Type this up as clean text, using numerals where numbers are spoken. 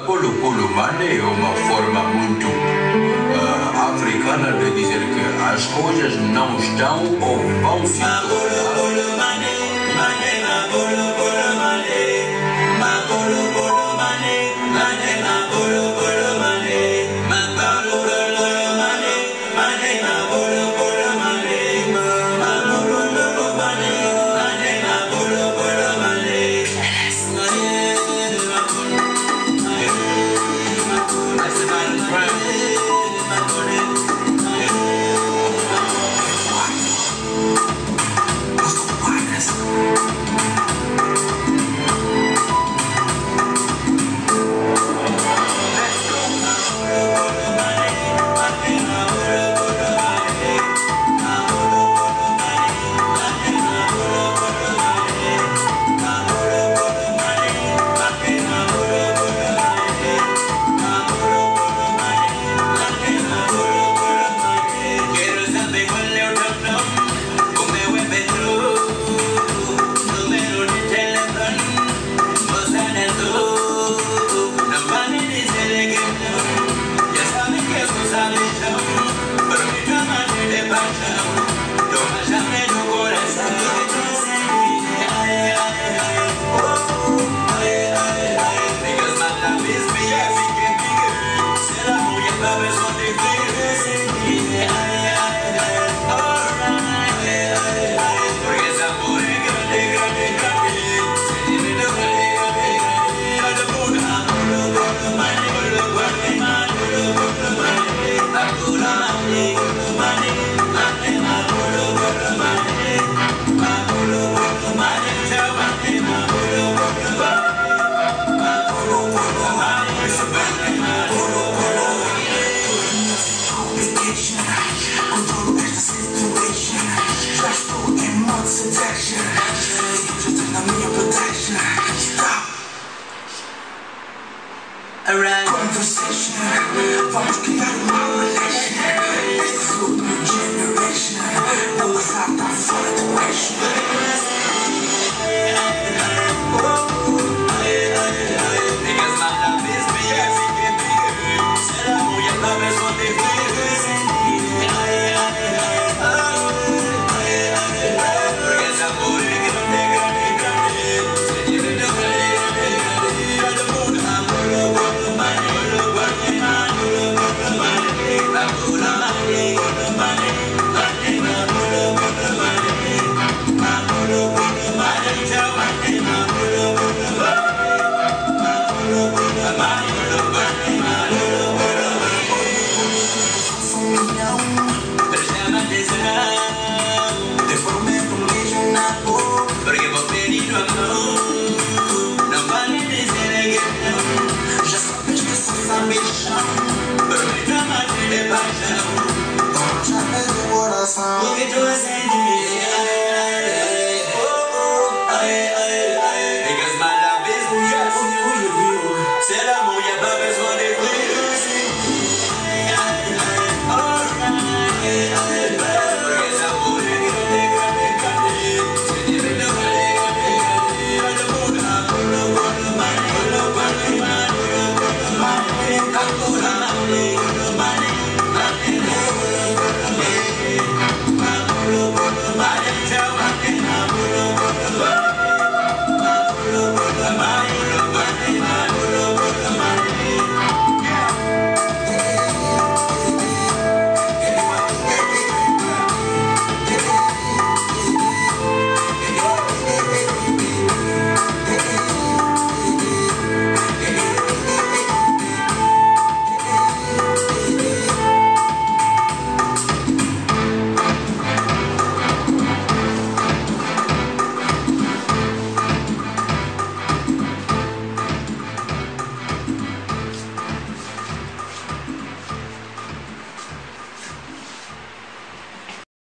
Polo mane é uma forma muito africana de dizer que as coisas não estão ou vão ficar. Conversation, vamos criar uma relation. Este é o new generation. Não passar tá fora do eixo. Because my love is bigger, bigger, bigger. Será mulher da versão de porque esse amor é grande, grande, grande. Se tiver de money,